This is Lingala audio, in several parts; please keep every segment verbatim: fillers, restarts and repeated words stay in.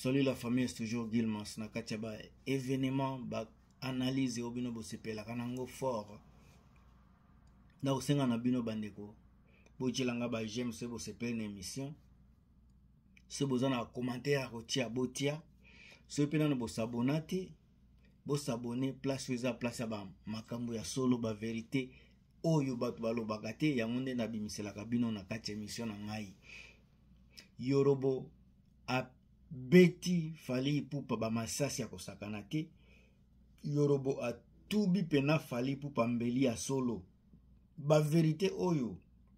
Salut la famille, c'est toujours Gilmas. Na katia ba événement ba analyse obino bo sepela kanango fort. Na usenga na bino bandeko. Bo chilanga ba j'aime se bo sepela na émission. Se bo zana commentaire ko tia botia. Se pena no bo s'abonner, bo s'abonner place weza place ba makambo ya solo ba vérité oyo batu balo bagate ya monde na bimisela ka bino na katia émission na ngai. Yorobo a Beti Fally Ipupa ba masasi ya kosakana te. Yorobo a tubi pena Fally Ipupa mbeli ya solo. Ba verite oyo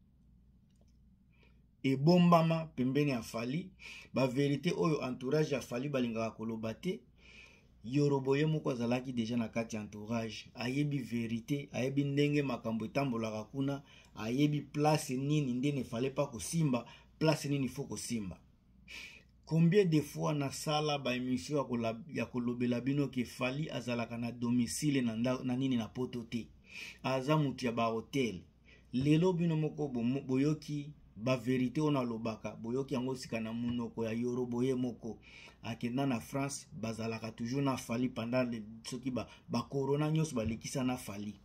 e bombama pembeni ya Fally. Ba verite oyo entourage ya Fally balingaka koloba te. Yorobo ye moko azalaki deja na kati entourage. Ayebi verite, ayebi ndenge makambo etambolaka kuna, ayebi place nini ndene fallait pas kosimba, place nini faut kosimba. Combien de fois na sala ba émission ya kolobela bino ke Fally azalaka na domicile na, na nini na poto te. Aza mutu ya ba hotel. Lelo bino moko boyoki ba verite ona lobaka. Boyoki yango sika na munoko ya Yorobo ye moko. Akenda na France bazalaka toujours na Fally pendant le soki ba ba corona nyos ba lekisa na Fally.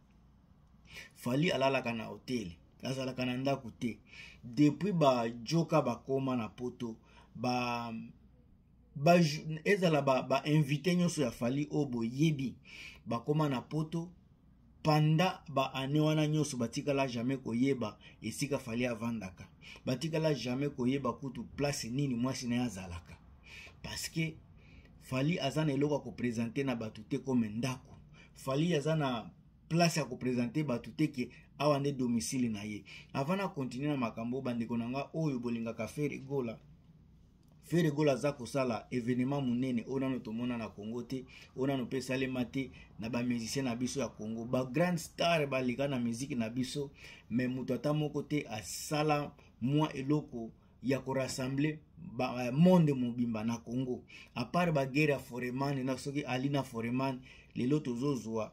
Fally alalaka na hotel. Azalaka na ndaku te. Depuis ba joka ba koma na poto. Ba ba ezala ba ba invité nyoso ya Fally obo yebi ba koma na poto panda ba ane wana nyoso batikala jamais koyeba esika Fally avandaka batikala jamais koyeba kutu place nini mwasi na yazalaka parce que Fally azana eloko ko présenter na batute comme ndako. Fally azana place ya ko présenter batute ke awande domicile na ye. Avant na continuer na makambo bandeko nanga oyo bolinga ka faire gola Faire gola za kosala événement munene ona no tomona na Congo te, ona no pesa le mate na ba musicien na biso ya Congo, ba grand star ba lika na musique na biso, mais mutu ata moko te asala mwa eloko ya ko rassembler ba monde mobimba na Congo. A part ba guerre ya Foreman na soki alina Foreman lelo tozozwa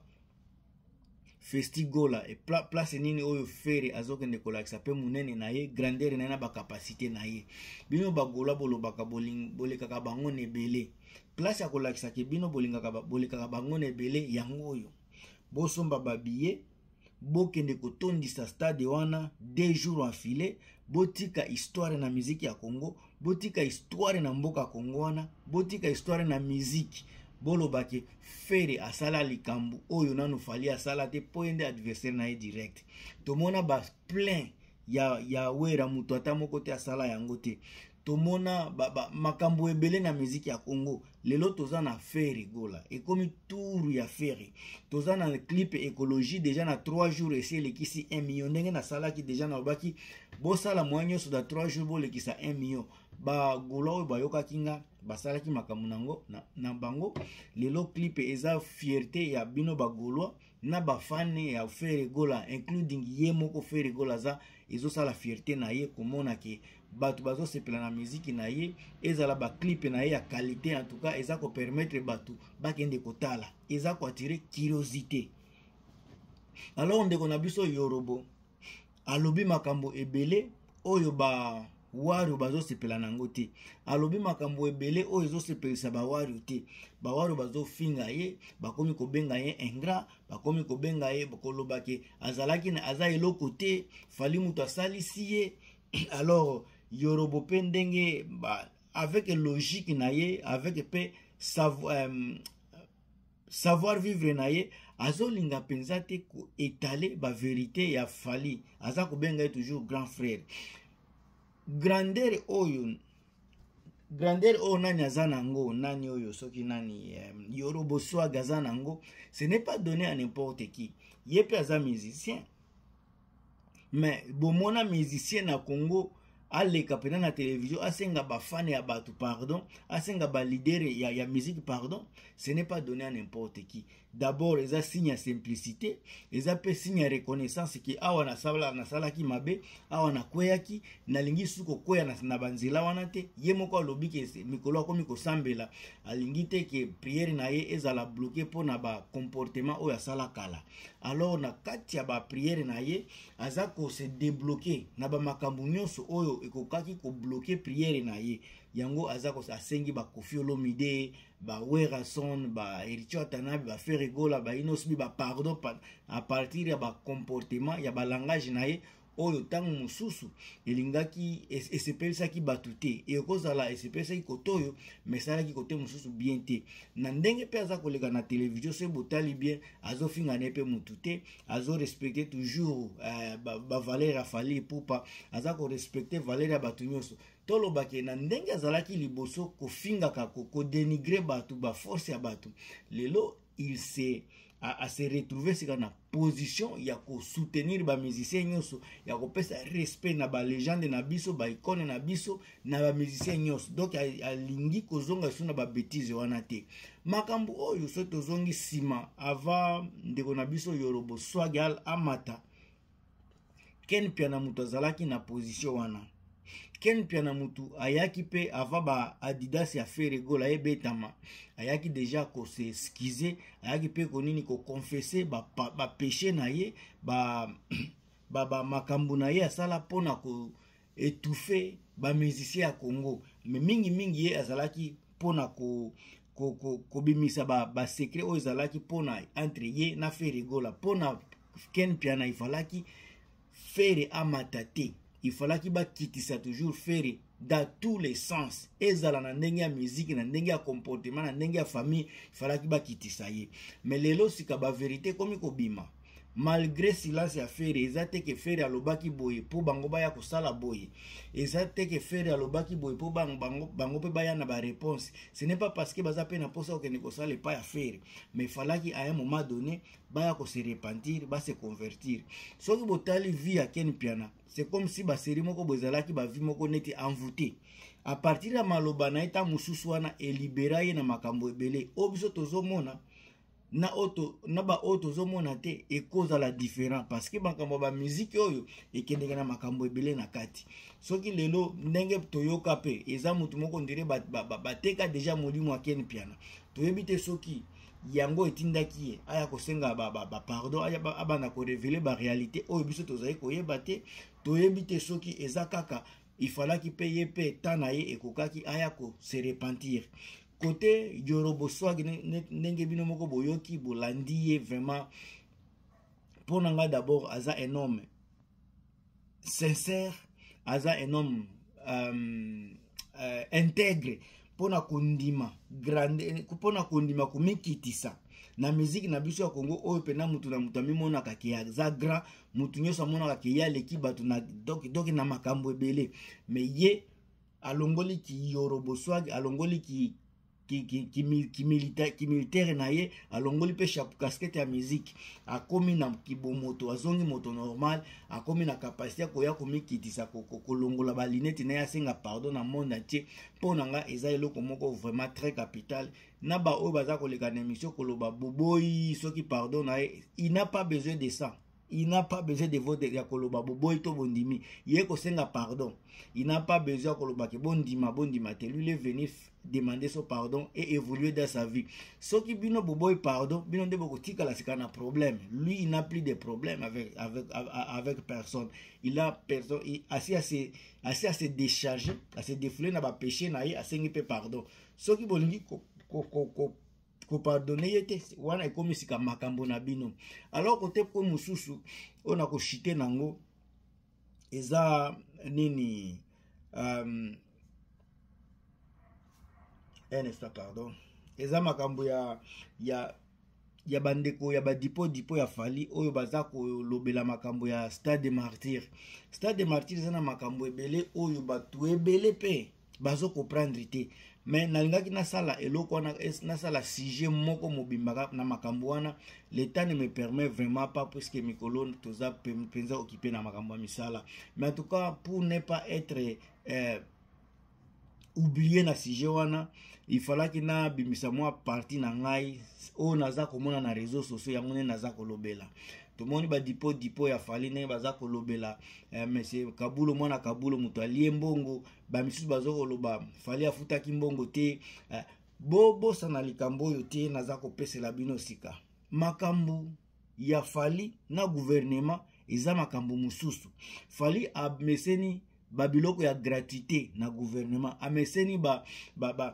Festigola e pla, place nini oyo fere azokende kolakisa pe munene na ye grandeur na na ba capacité na ye bino bagola bolobaka boling bolekaka bango nebele place ya kolakisa ke bino bolingaka bolekaka bango nebele yango oyo bosomba ba billet bokende kotondisa stade wana deux jours affilés botika histoire na musique ya Congo botika histoire na mboka Congo wana botika histoire na musique bolobake fere asala likambu oyo nanu Fally asala te poende adversaire na ye direct. Tomona ba plein ya ya wera mutu ata moko te asala yango te. Tomona ba, ba makambo ebele na musique ya Congo. Lelo toza na fere gola. Ekomi tour ya fere. Toza na clip écologie déjà na trois jours esi lekisi un million. Ndenge na sala ki déjà na obaki bo sala mwanyo so da trois jours bo lekisa un million. Ba gola oyo bayoka kinga basala ki makambo nango na, na bango lelo clip eza fierté ya bino ba golwa na ba fan ya fere gola including ye moko fere gola za ezo sala fierté na ye komona ke batu bazo sepela na musique na ye ezala ba clip na ye ya qualité en tout cas eza ko permettre batu bakende kotala eza ko attirer curiosité. Alors ndeko na biso Yorobo alobi makambo ebele oyo ba waru bazo sepela nango te. Alobi makambo ebele oyo ezo sepelisa ba waru te. Ba waru bazo finga ye, bakomi kobenga ye ingrat, bakomi kobenga ye bakoloba ke azalaki na aza eloko te, Fally mutu asalisi ye. Alors Yorobo pe ndenge ba avec logique na ye, avec pe savoir euh, savoir vivre na ye, azolinga penza te ko étaler ba vérité ya Fally. Aza kobenga ye toujours grand frère. Grandeur oyo grandeur oyo nani azanango nani oyo soki nani um, Yorobo swag azanango ce n'est pas donné à n'importe qui. Yepe aza musicien mais bomona musicien na Congo aleka pena na télévision asenga ba fan ya batu pardon asenga ba leader ya ya musique pardon ce n'est pas donné à n'importe qui. D'abord eza signe ya simplicité eza pe signe ya reconnaissance ki awa na sala na sala ki mabe awa na kweyaki na lingi suko kweya na, na banzela wana te ye moko alobi ke mikolo akomi kosambela alingi te ke prière na ye ezala bloqué po na ba comportement oyo asala kala. Alors na kati ya ba prière na ye aza ko se débloquer na ba makambu nyonso oyo ekokaki ko bloquer prière na ye yango azako asengi ba Koffi Olomide ba Werason ba Eritio Atanabe ba Ferregola ba Inosbi ba pardon à partir ya ba comportement ya ba langage na ye oyo tango mususu elingaki esepelisaki bato te ekozala esepelisaki kote oyo mesalaki kote mususu bien te na ndenge mpe aza koleka na televizio so botali bien azofingana mpe mutu te azorespecte toujours uh, bavaleur ya Fally Ipupa aza korespecte valeur ya bato nyonso tolobaki na ndenge azalaki liboso kofingaka kodenigre bato baforce ya bato lelo il se à, à se retrouver sika na position ya ko soutenir ba musicien nyonso ya ko pesa respect na ba légende na biso ba icône na biso na ba musicien nyonso donc alingi kozonga suna ba bêtise wana te makambo oyo so tozongi sima ava ndeko na biso Yorobo Swagal amata ken piana mutu azalaki na position wana ken piana mutu ayaki pe ava ba Adidas ya Ferregola ebetama ayaki déjà ko se excuser ayaki pe konini ko confesser ba ba péché na ye ba ba, ba makambu na ye asala pona ko étouffer ba musicien ya Congo mais mingi mingi ye azalaki pona ko ko ko, ko bimisa ba ba secret o azalaki pona entre ye na Ferregola pona ken piana ifalaki Fere amatate il fallait qu'il bakitisa toujours faire dans tous les sens ezala na ndenge ya musique na ndenge ya comportement na ndenge ya famille il fallait qu'il bakitisa ye mais lelo sika ba vérité comme ko bima malgré silence ya Fere ezate ke Fere alobaki boye po bango baya kosala boye ezate ke Fere alobaki boye po bango bango bango pe baya na ba réponse ce n'est pas parce que baza pe na posa okende kosala pas ya Fere mais il fallait qu'à un moment donné baya ko se repentir ba se convertir soki botali vie ya Ken Piana c'est comme si ba série moko bozalaki ba vie moko neti envoûté à partir ya maloba na eta mususu wana elibera ye na makambo ebele obiso tozomona na auto na ba auto zomona te e cause la différent parce que makambo ba musique oyo ekendeka na makambo ebele na kati soki lelo ndenge toyoka pe eza mutu moko ndire ba, ba, ba, bateka déjà molimo Ken Piana toyebi te soki yango etindaki ye aya kosenga ba, ba, ba pardon aya ba, abana ko révéler ba réalité oyo biso tozali koyeba te toyebi te soki eza kaka il fallait qu'il paye pe tana ye ekokaki aya ko se repentir côté Yorobo Swag ndenge bino moko boyoki bolandi ye vraiment pour nanga d'abord aza un homme sincère aza un homme euh, euh, intègre pona kondima grande pona kondima kumikitisa na musique na biso ya Congo oyo pena mutu na mutu amimona ka ke aza grand mutu nyoso amona ka ya leki batu na donc donc na makambo ebele mais ye alongoli ki Yorobo Swag alongoli ki qui qui qui qui militaire qui militaire na ye alongoli pe chapeau casquette ya musique akomi na kibomoto azongi moto normal akomi na capacité ko ya komikitisa ko kolongola ba linette na ya senga pardon na monde entier pona nga eza eloko moko vraiment très capital na ba o baza ko leka na émission ko loba boboyi soki pardon na ye il n'a pas besoin de ça. Il n'a pas besoin de votre ya koloba boboy to bondimi ye ko senga pardon il n'a pas besoin koloba ke bondima bondima te lui est venu demander son pardon et évoluer dans sa vie soki bino boboy pardon bino ndebo ko tika la sikana problème lui il n'a plus de problème avec avec avec personne il a personne il assez assez assez à se décharger à se défouler na ba péché na ye asengi pe pardon soki bolingi ko ko ko ko pardonner yete wana ekomi sika makambo na bino alors côté ko mususu ona ko chiter nango eza nini um un instant pardon eza makambo ya ya ya bandeko ya badipo dipo ya Fally oyo baza ko lobela makambo ya Stade des Martyrs Stade des Martyrs eza na makambo ebele oyo batu ebele pe bazo comprendre te mais nalingaki na sala eloko wana na sala sujet moko mobimba na makambo wana l'état ne me permet vraiment pas puisque mikolo toza penza occupé na makambo misala mais en tout cas pour ne pas être euh, oublié na sujet wana il fallait que na bimisa moi parti na ngai o naza komona na réseaux sociaux ya mone naza kolobela tout le monde ba dipo dipo ya Fally ne baza kolobela eh, monsieur Kabulo mwana Kabulo mutu alie mbongo ba misusu bazo koloba Fally afutaki mbongo te eh, bobo sana likambo yo te naza kopesela bino sika makambu ya Fally na gouvernement eza makambu mususu Fally a meseni ba biloko ya gratuité na gouvernement, ameseni ba ba ba,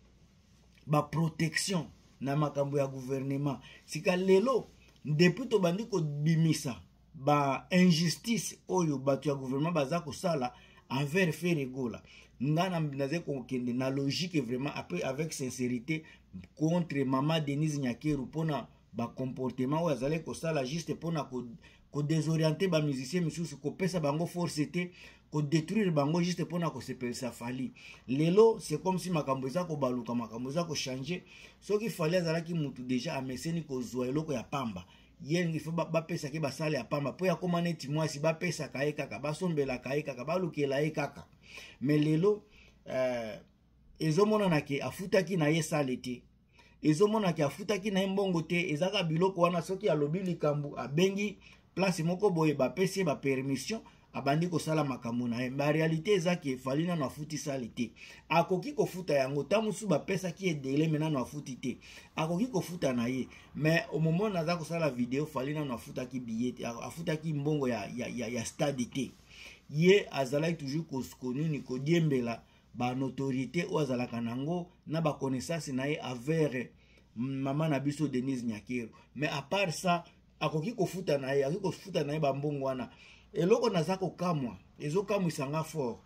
ba protection na makambo ya gouvernement. Sika lelo depuis to bandi ko bimisa ba injustice oyo batu ya gouvernement baza ko sala envers Ferregola, ngana naze ko kende na logique vraiment après avec sincérité contre Mama Denise Nyakeru pona ba comportement oyo azale ko sala juste pona ko ko désorienter ba musicien misusu ko pesa bango force te ko détruire bango juste pona ko sepelisa Fally. Lelo c'est comme si makambo za ko baluka makambo za ko changer. Soki Fally azalaki mutu déjà ameseni ko zwa eloko ya pamba, yen il faut ba pesa ke basale ya pamba po ya koma neti mwasi ba pesa kae kaka basombela kae kaka balukela e kaka. Mais lelo euh ezomona na ke afutaki na ye sale te, ezomona ke afutaki na mbongo te, ezaka biloko wana soki alobi likambu abengi place moko boye ba pesi ba permission abandi ko sala makambo na ye. Ba réalité ezaki Fally na afuti sale te, akoki ko futa yango tamusu ba pesa ki edele mena na afuti te, akoki ko futa na ye. Mais au moment na za ko sala video Fally na afuta ki billet, afuta ki mbongo ya ya ya, ya stade te. Ye azalaki toujours koskonu ni ko diembela ba notoriété o azalaka nango na ba connaissance na ye avers Mama na biso Denise Nyakeru. Mais à part ça akoki ko futa na ye, akoki ko futa na ye ba mbongo wana. Eloko nazako kamwa ezo kamwisanga fort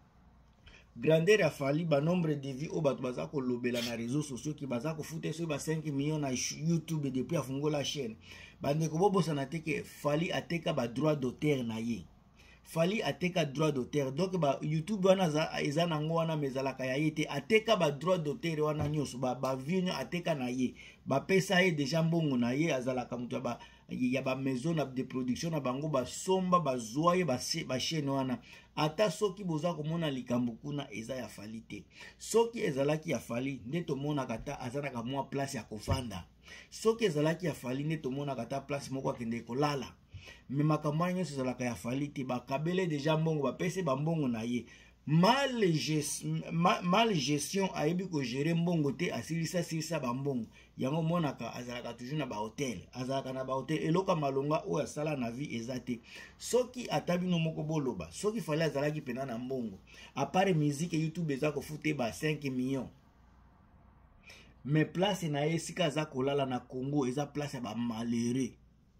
grandeur ya Fally ba nombre de vie o bato bazako lobela na réseaux sociaux ki bazako futa so ba cinq millions na YouTube depuis afungola chaîne. Bande ko bobosa na teke Fally ateka ba droit d'auteur na ye, Fally ateka droit d'auteur, donc ba YouTube wana za eza nango wana mezalaka ya yete ateka ba droit d'auteur wana nyoso ba ba vinyo ateka na ye ba pesa ye déjà mbongo na ye azalaka mutu ba ya ba maison de production na bango ba somba ba zoye ba ba chaîne wana. Ata soki boza komona likambo kuna eza ya Fally te, soki ezalaki ya Fally nde tomona kata azanaka mwa place ya kofanda, soki ezalaki ya Fally nde tomona kata place moko akende kolala. Mais makambo nyonso ezalaka ya Fally te, bakabele déjà mbongo bapese bambongo na ye. Mal gestion, mal gestion ayebi ko gérer mbongo te, asilisa silisa bambongo yango monaka azalaka toujours na ba hotel, azalaka na ba hotel eloka malonga o asala na vie ezate. Soki atabino moko boloba soki Fally azalaki pena na mbongo à part musique YouTube eza ko fute ba cinq millions, mais place na esika za kolala na Congo eza place ya ba malheureux.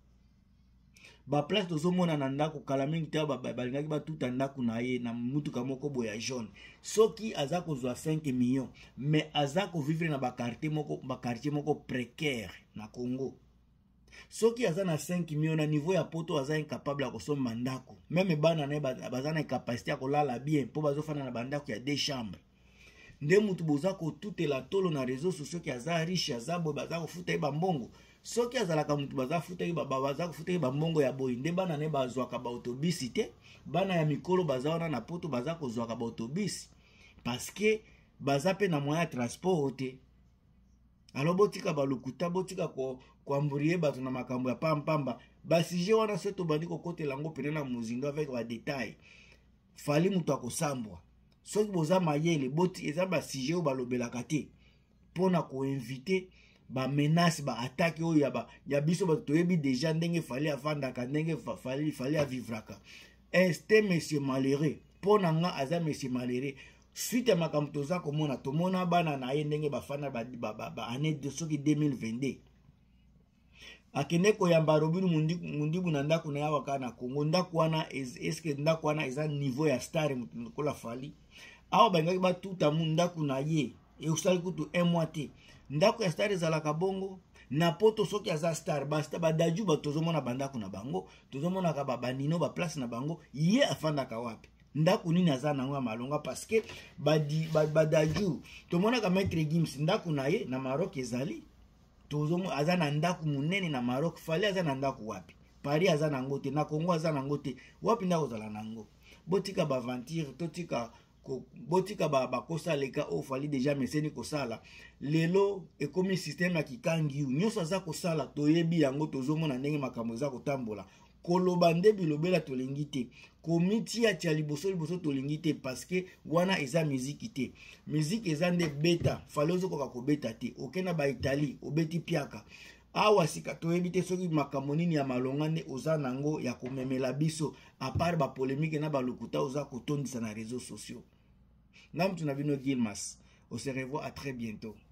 Ba place tozomona na ndako kala mingi te balingaki batuta ndako na ye na mutuka moko boya jaune. Soki aza kozwa cinq millions mais aza ko vivre na ba quartier moko ba quartier moko précaire na Congo. Soki aza na cinq millions na niveau ya poto aza incapable ya kosomba ndako, même bana na baza na capacité ya kolala bien po bazofana na bandako ya deux chambres. Nde mutu boza ko tutela tolo na réseaux sociaux ki aza riche aza bo baza ko futa ba mbongo. Soki azalaka mutu baza futa ba baza ko futa ba mbongo ya boy nde bana ne bazwaka ba autobus te, bana ya mikolo baza wana na poto baza ko zwaka ba autobus parce que baza pe na moyen de transport te. Alors botika balukuta botika ko kwamburie bato na makambo ya pampamba ba sujet wana seto bandi ko kotela ngo pene na muzindo avec ba détail. Fally mutu akosambwa. Soki boza mayele boti eza ba sujet o balobelaka te pona ko inviter ba menace ba attaque oyo ya ba ya biso ba toyebi déjà ndenge Fally afandaka ndenge Fally Fally avivraka. Este monsieur malheureux pona nga aza monsieur malheureux suite ya makambo toza komona tomona bana na ye ndenge bafana ba ba ba année de soki deux mille vingt-deux akende koyamba robinu mundiku mundiku na ndako na yawa kana Congo. Ndako wana est-ce que ndako wana eza niveau ya star mutu kola Fally awa bangaki batuta mu ndako na ye e usali kutu un mois te. Ndako ya star ezalaka bongo na poto soki aza star basta badaju batozomona bandako na bango tozomona ka babanino ba place na bango ye afandaka wapi ndako nini aza nango ya malonga parce que badi badaju tomona ka maître Gims ndako na ye na Maroc ezali tozomo aza na ndako munene na Maroc. Fally aza na ndako wapi? Paris aza nango te, na Congo aza nango te, wapi ndako zala nango? Botika ba aventure totika ko botika ba bakosa leka o Fally déjà meseni kosala lelo ekomi système ya kikangi nyonso aza kosala toyebi yango tozomona ndenge makambo za kotambola koloba nde bilobela tolingi te komiti ya tia liboso liboso tolingi te parce que wana eza musique te. Musique eza nde beta Fally ozokoka kobeta te okena ba Italie obeti piaka awa sika toyebi te soki makambo nini ya malonga nde oza nango ya komemela biso apart ba polémique na balukuta oza kotondisa na réseaux sociaux. Nga mtu na bino Gilmas, on se revoit à très bientôt.